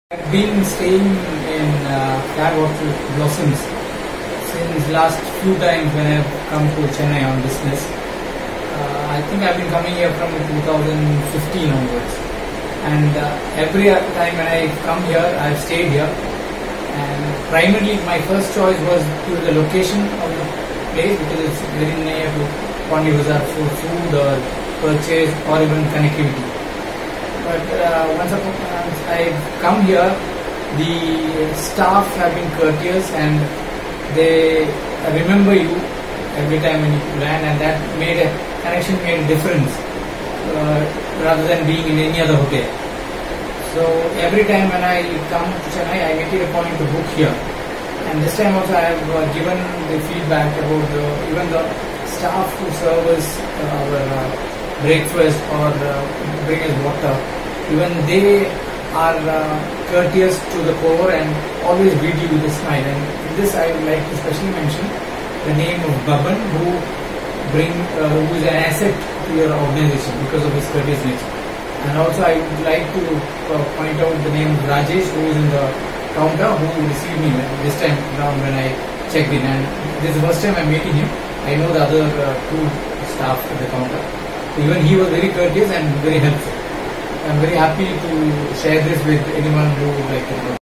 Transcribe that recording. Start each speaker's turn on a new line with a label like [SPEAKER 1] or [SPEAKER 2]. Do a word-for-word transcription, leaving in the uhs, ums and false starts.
[SPEAKER 1] I've been staying in uh, FabHotel Blossoms since last few times when I've come to Chennai on business. Uh, I think I've been coming here from two thousand fifteen onwards, and uh, every time when I come here, I've stayed here. And primarily, my first choice was to the location of the place because it's very near to Pondi Bazaar for food or purchase or even connectivity. But uh, once I've come here, the staff have been courteous and they remember you every time when you land, and that made a connection, made a difference uh, rather than being in any other hotel. So every time when I come to Chennai, I make it a point to book here. And this time also I have uh, given the feedback about the, even the staff who serve us uh, our uh, breakfast or uh, bring us water. Even they are uh, courteous to the core and always greet you with a smile. And in this, I would like to specially mention the name of Baban, who bring uh, who is an asset to your organization because of his courteous nature. And also, I would like to uh, point out the name of Rajesh, who is in the counter, who received me this time around when I checked in. And this is the first time I'm meeting him. I know the other uh, two staff at the counter. Even he was very courteous and very helpful. I'm very happy to share this with anyone who would like to know.